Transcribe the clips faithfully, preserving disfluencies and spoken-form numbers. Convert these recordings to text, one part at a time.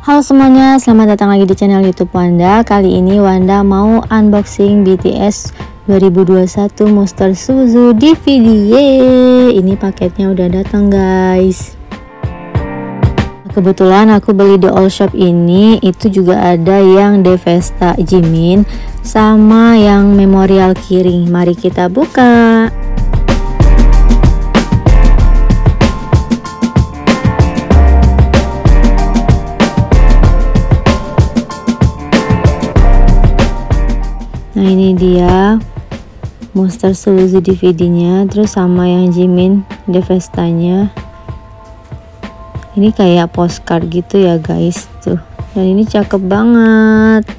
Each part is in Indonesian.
Halo semuanya, selamat datang lagi di channel YouTube Wanda. Kali ini Wanda mau unboxing B T S dua ribu dua puluh satu Monster Suzu D V D. Yeay, ini paketnya udah datang guys. Kebetulan aku beli di all shop ini, itu juga ada yang Devesta Jimin sama yang Memorial Kirin. Mari kita buka. Nah ini dia Monster Suzu D V D nya, terus sama yang Jimin Devesta nya. Ini kayak postcard gitu ya guys tuh, dan ini cakep banget.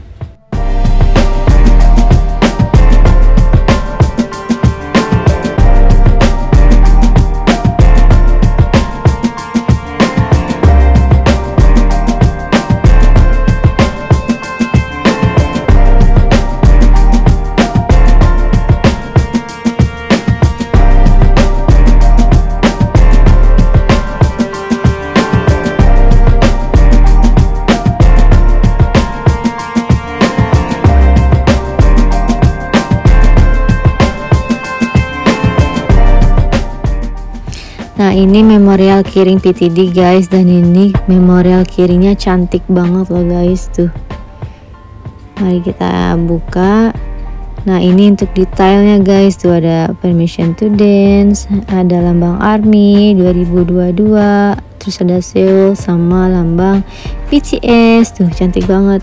Nah ini Memorial Kirin P T D guys, dan ini Memorial Kirinnya cantik banget loh guys tuh. Mari kita buka. Nah ini untuk detailnya guys, tuh ada permission to dance, ada lambang army dua ribu dua puluh dua, terus ada Seoul sama lambang B T S tuh, cantik banget.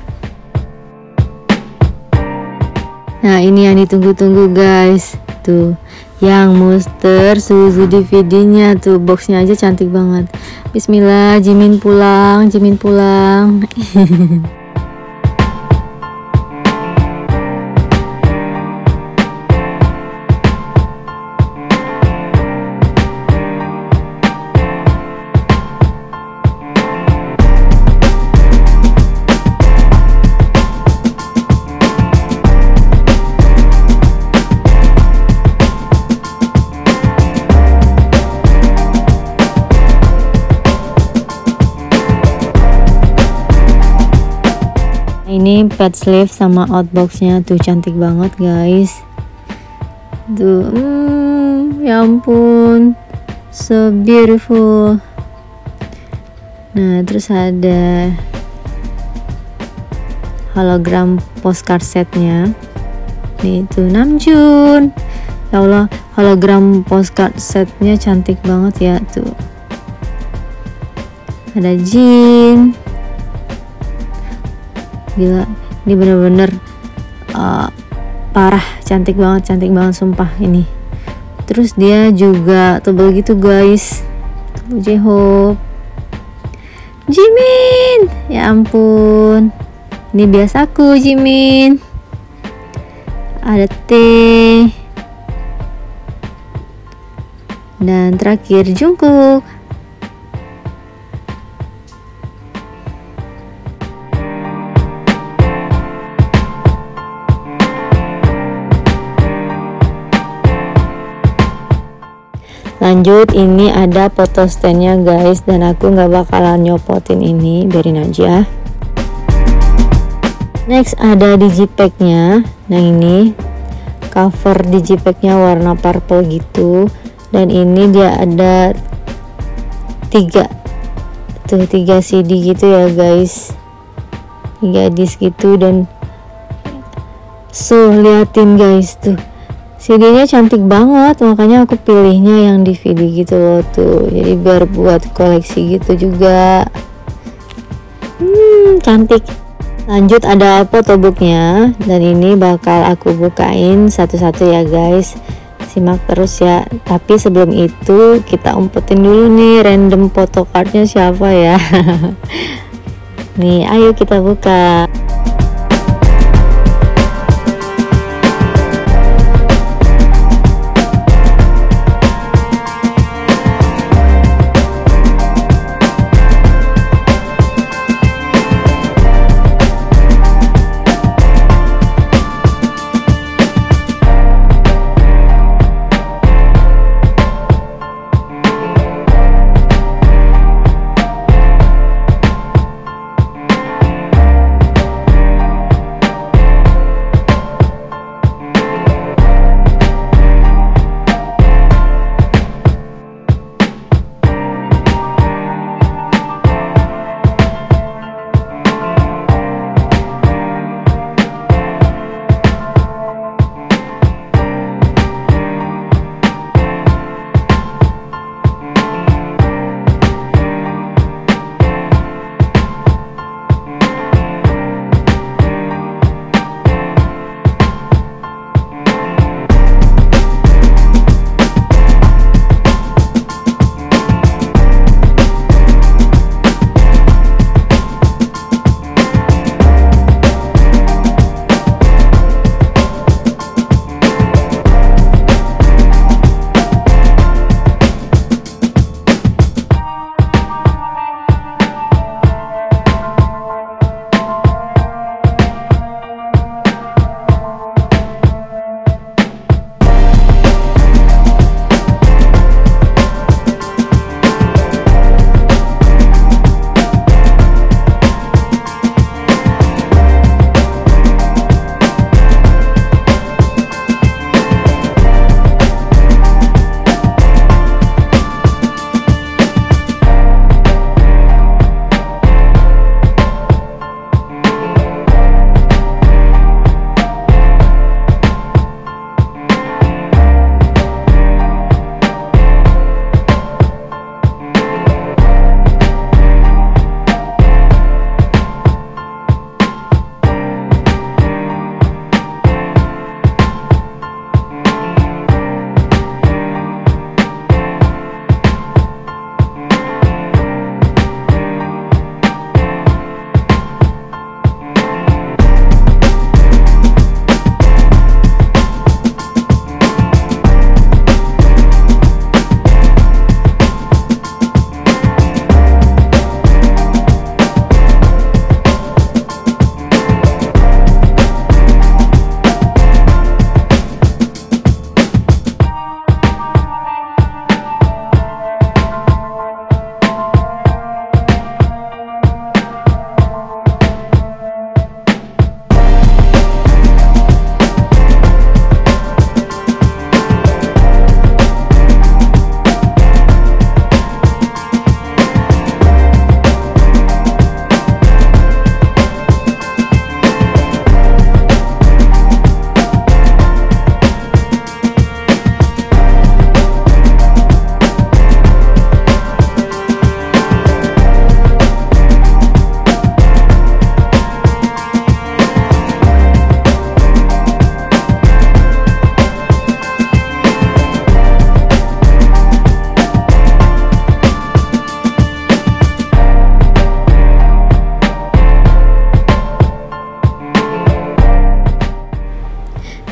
Nah ini yang ditunggu-tunggu guys tuh, yang Monster Suzu D V D nya tuh, boxnya aja cantik banget. Bismillah, Jimin pulang, Jimin pulang. Ini pad sleeve sama outboxnya tuh cantik banget guys tuh. Hmm, ya ampun, so beautiful. Nah terus ada hologram postcard setnya nih tuh, Namjoon. Ya Allah, hologram postcard setnya cantik banget ya tuh. Ada Jin. Gila, ini bener-bener uh, parah, cantik banget, cantik banget sumpah ini. Terus dia juga tebel gitu guys. J-Hope, Jimin, ya ampun, ini biasaku Jimin. Ada T, dan terakhir Jungkook. Lanjut, ini ada foto standnya guys, dan aku nggak bakalan nyopotin ini, biarin aja. Next ada digipack nya. Nah ini cover digipack nya warna purple gitu, dan ini dia ada tiga tuh tiga C D gitu ya guys, tiga disc gitu. Dan so liatin guys tuh, C D-nya cantik banget, makanya aku pilihnya yang D V D gitu loh tuh. Jadi biar buat koleksi gitu juga. Hmm, cantik. Lanjut ada photobooknya, dan ini bakal aku bukain satu-satu ya guys. Simak terus ya. Tapi sebelum itu kita umpetin dulu nih random photocardnya siapa ya. Nih, ayo kita buka.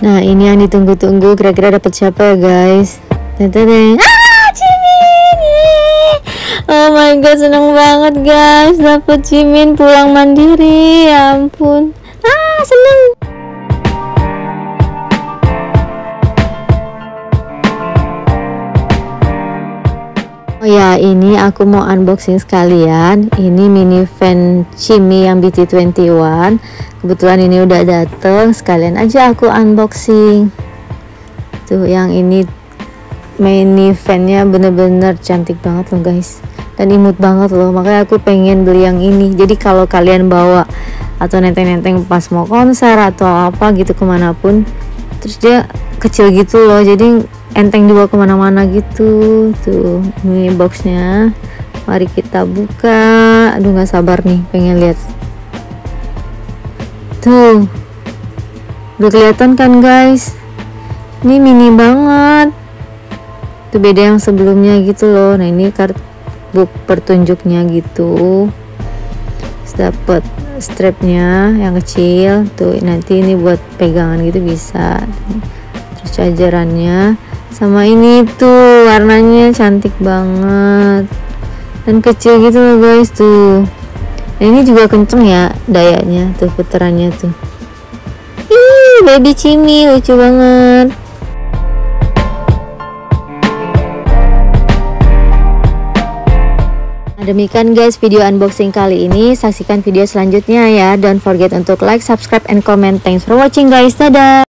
Nah, ini yang ditunggu-tunggu, kira-kira dapat siapa ya guys? Tenteng. Ah, Jimin. Yeay. Oh my god, seneng banget guys, dapat Jimin pulang mandiri. Ya ampun. Ah, seneng. Oh ya, ini aku mau unboxing sekalian. Ini mini fan Chimi yang B T dua puluh satu. Kebetulan ini udah dateng, sekalian aja aku unboxing. Tuh, yang ini mini fan-nya bener-bener cantik banget loh guys, dan imut banget loh. Makanya aku pengen beli yang ini. Jadi kalau kalian bawa atau nenteng-nenteng pas mau konser atau apa gitu kemanapun, terus dia kecil gitu loh, jadi enteng dibawa kemana-mana gitu. Tuh, ini boxnya, mari kita buka. Aduh, nggak sabar nih pengen lihat. Tuh, udah kelihatan kan guys, ini mini banget. Itu beda yang sebelumnya gitu loh. Nah, ini kartu pertunjuknya gitu. Terus dapat strapnya yang kecil tuh, nanti ini buat pegangan gitu bisa. Terus chargerannya sama ini tuh, warnanya cantik banget dan kecil gitu loh guys tuh. Nah, ini juga kenceng ya dayanya tuh, putarannya tuh. Ih, baby Chimi lucu banget. Nah, demikian guys video unboxing kali ini. Saksikan video selanjutnya ya. Don't forget untuk like, subscribe, and comment. Thanks for watching guys. Dadah.